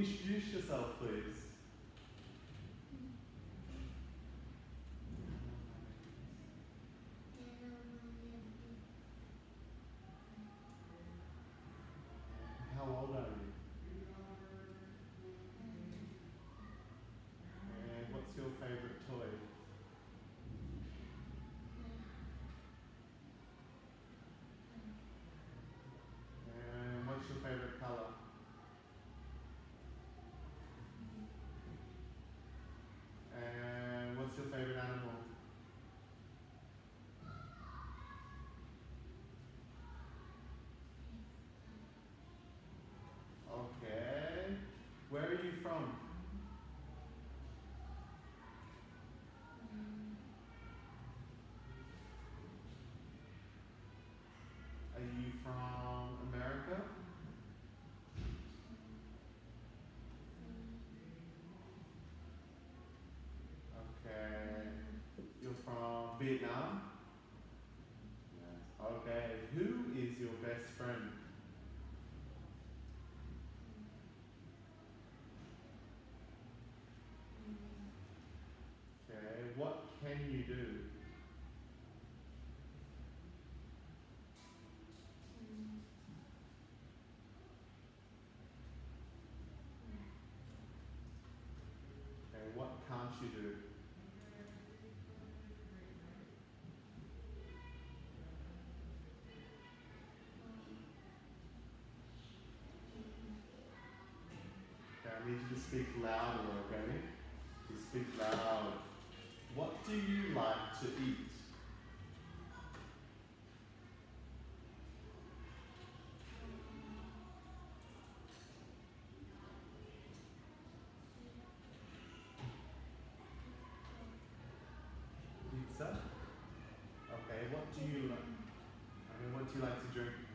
introduce yourself, please? How old are you? And what's your favourite toy? And what's your favourite colour? And what's your favourite animal? Okay. Where are you from? Are you from America? Okay. You're from Vietnam? Yes. Okay. Who is your best friend? Okay. What can you do? Okay. What can't you do? Okay. I need you to speak louder, okay? You speak loud. What do you like to eat? Pizza? Okay, what do you like? I mean, what do you like to drink?